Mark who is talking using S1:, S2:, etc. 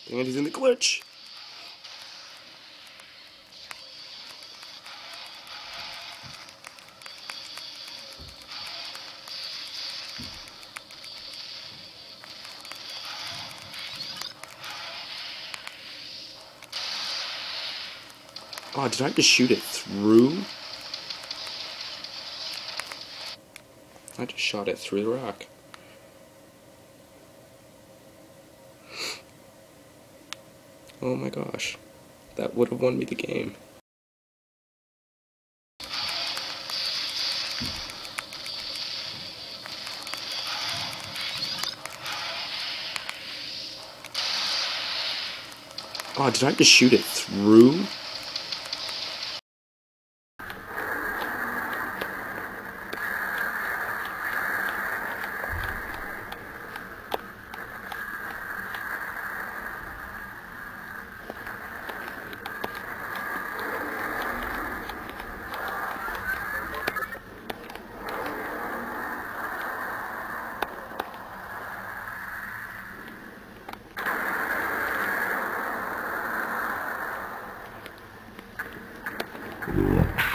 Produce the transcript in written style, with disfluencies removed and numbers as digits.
S1: And he's in the glitch. Oh, did I just shoot it through? I just shot it through the rock. Oh my gosh. That would have won me the game. Oh, did I just shoot it through?
S2: Yeah.